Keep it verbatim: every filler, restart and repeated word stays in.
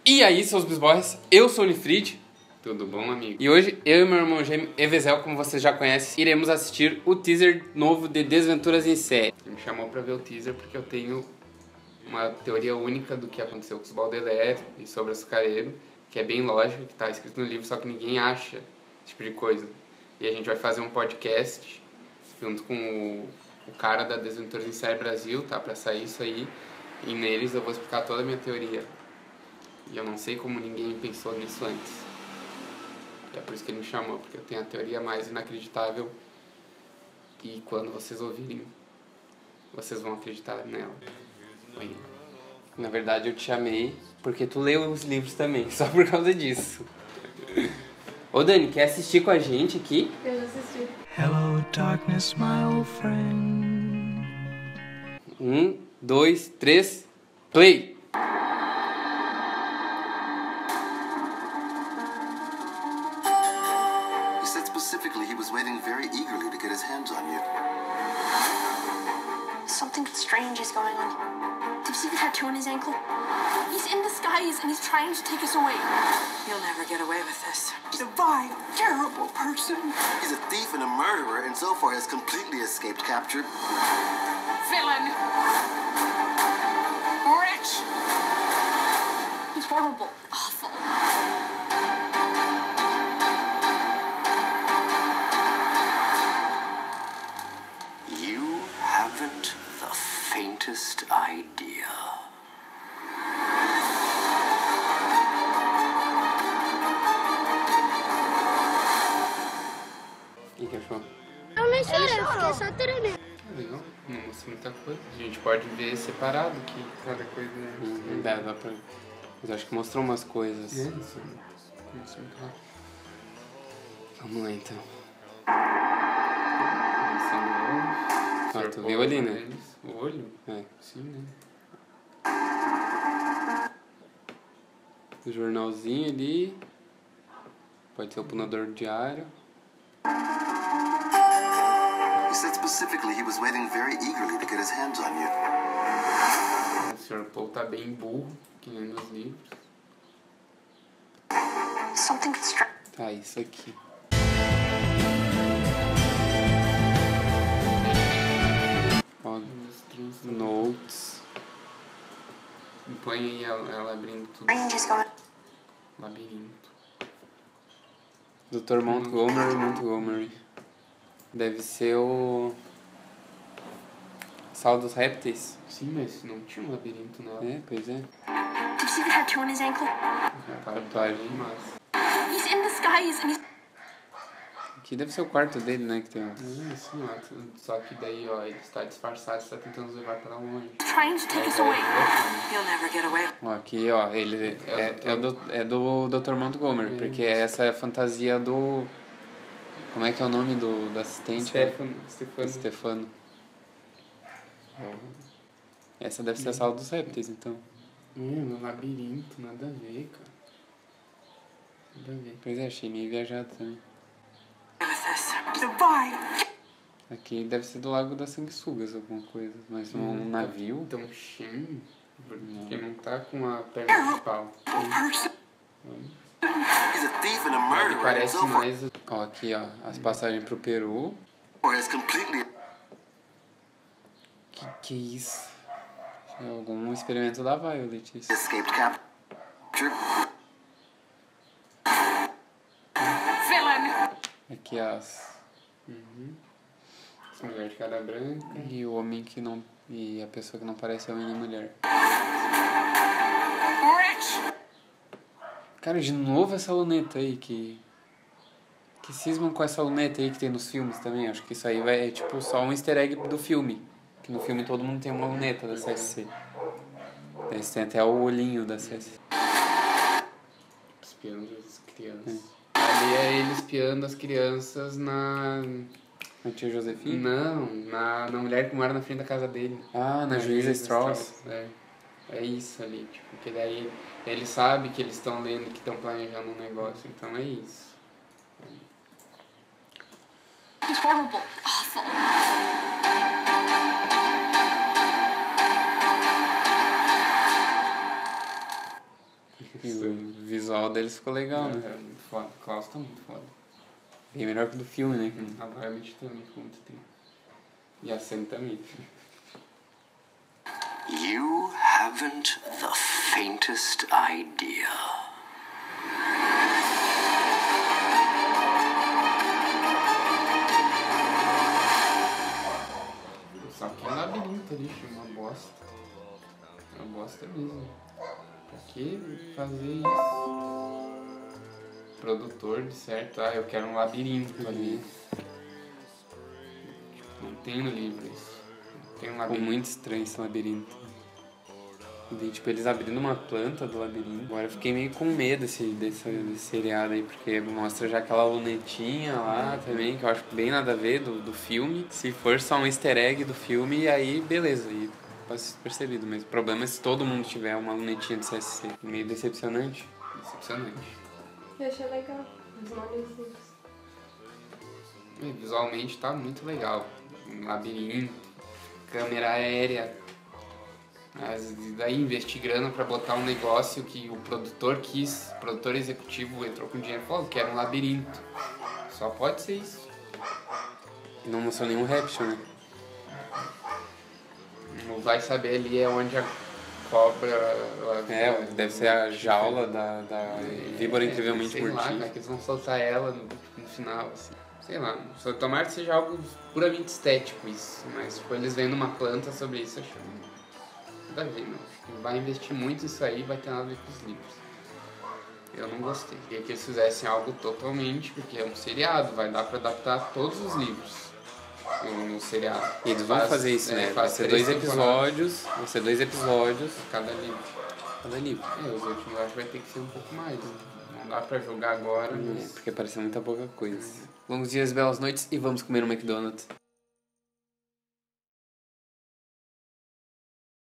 E aí, seus bisboys, eu sou o Nifrid. Tudo bom, amigo? E hoje, eu e meu irmão gêmeo, Evezel, como vocês já conhecem, iremos assistir o teaser novo de Desventuras em Série. Me chamou pra ver o teaser porque eu tenho uma teoria única do que aconteceu com os Baudelaire e sobre o açucareiro, que é bem lógico, que tá escrito no livro, só que ninguém acha esse tipo de coisa. E a gente vai fazer um podcast junto com o, o cara da Desventuras em Série Brasil, tá? Pra sair isso aí. E neles eu vou explicar toda a minha teoria. E eu não sei como ninguém pensou nisso antes. E é por isso que ele me chamou, porque eu tenho a teoria mais inacreditável. E quando vocês ouvirem, vocês vão acreditar nela. Oi. Na verdade, eu te chamei porque tu leu os livros também, só por causa disso. Ô Dani, quer assistir com a gente aqui? Eu já assisti. Hello, darkness, my old friend. Um, dois, três, play! He said specifically he was waiting very eagerly to get his hands on you. Something strange is going on. Do you see the tattoo on his ankle? He's in disguise and he's trying to take us away. You'll never get away with this. He's a vile, terrible person. He's a thief and a murderer, and so far has completely escaped capture. Villain! Rich! He's horrible, awful. You haven't the faintest idea. O que achou? Eu nem chorei, eu fiquei só tremendo. Legal, não mostra muita coisa. A gente pode ver separado que cada coisa é... Uhum, dá, dá pra... Mas acho que mostrou umas coisas. É isso. Isso, então. Vamos lá, então. Ah, tu viu ali, né? O olho? É. Sim, né? O jornalzinho ali. Pode ser o punador diário. He said specifically he was waiting very eagerly to get his hands on you. O senhor Paul tá bem burro, que nem nos livros. Something strange. Tá, isso aqui. Ó, notes. Põe aí ela, ela abrindo tudo. Strange is going on. Labirinto. doutor Montgomery, Montgomery. Deve ser o... Sala dos Répteis. Sim, mas não tinha um labirinto nela. É, pois é. Do you see the tattoo on his ankle? Tatuagem massa. He's in disguise and he's Aqui deve ser o quarto dele, né? Que tem um... É isso, ó. Só que daí, ó, ele está disfarçado, está tentando nos levar pra longe. trying to take Aí us daí, away. You'll never get away. Ó, aqui, ó, ele é, é, do, é do doutor Montgomery, porque essa é a fantasia do... Como é que é o nome do, do assistente? Stefano. Stefano. Stefano. Essa deve ser a sala dos répteis, então. Hum, no labirinto, nada a ver, cara. Nada a ver. Pois é, achei meio viajado também. With this. Divine! Aqui deve ser do Lago das Sanguessugas, alguma coisa. Mas um navio? Então, Shin, porque não tá com a perna de pau. He's a thief and a Ele murderer, and parece so far mais... Ó, aqui, ó, as passagens pro Peru. has completely Que que é isso? É algum experimento da Violet, isso. escaped capture. Villain! Aqui as... Uhum. Essa mulher de cara branca. E o homem que não... E a pessoa que não parece homem nem mulher. Rich! Cara, de novo essa luneta aí que... Que cismam com essa luneta aí que tem nos filmes também. Acho que isso aí vai, é tipo só um easter egg do filme. Que no filme todo mundo tem uma luneta da C S C. Esse tem até o olhinho da C S C. Espiando as crianças. Ali é ele espiando as crianças na... A tia Josefina? Não, na, na mulher que mora na frente da casa dele. Ah, na juíza Strauss. É. É isso ali, tipo, porque daí ele sabe que eles estão lendo, que estão planejando um negócio, então é isso. he's horrible, awful. E o visual deles ficou legal, né? É, muito foda. O Klaus tá muito foda. Bem melhor que o do filme, né? A Violet também ficou muito tempo. E a Sam também. You haven't the faintest idea. Só que é um labirinto ali, uma bosta. É uma bosta mesmo. Pra que fazer isso? Produtor de certo, ah, eu quero um labirinto ali. Não tem no livro isso. Não tem um Ficou labirinto. muito estranho esse labirinto. E daí, tipo, eles abrindo uma planta do labirinto. Agora eu fiquei meio com medo desse, desse, desse seriado aí, porque mostra já aquela lunetinha lá também, que eu acho bem nada a ver do, do filme. Se for só um easter egg do filme, aí beleza, aí pode ser percebido. Mas o problema é se todo mundo tiver uma lunetinha de C S C. Meio decepcionante. Decepcionante. Eu achei legal. Os molezinhos. E visualmente tá muito legal. Um labirinto, câmera aérea. Mas daí investir grana pra botar um negócio que o produtor quis, o produtor executivo entrou com dinheiro e falou que era um labirinto. Só pode ser isso. E não mostrou nenhum réptil, né? Não vai saber ali é onde a cobra... Ela, É, deve ser a jaula da, da víbora incrivelmente sei lá, mortífera. como é que eles vão soltar ela no, no final, assim. Sei lá, só tomara que seja algo puramente estético isso. Mas tipo, eles vendo uma planta sobre isso, acho que nada a ver, não. Acho que vai investir muito nisso aí, vai ter nada a ver com os livros. Eu não gostei. Queria que eles fizessem algo totalmente, porque é um seriado, vai dar pra adaptar todos os livros no, no seriado. E eles vão Faz- fazer isso, é, né? Vai faz ser três dois temporadas episódios. Vai ser dois episódios cada livro. cada livro. É, os últimos eu acho que vai ter que ser um pouco mais. Né? Não dá pra jogar agora, É, mas... porque pareceu muita pouca coisa. Longos dias, belas noites e vamos comer no McDonald's.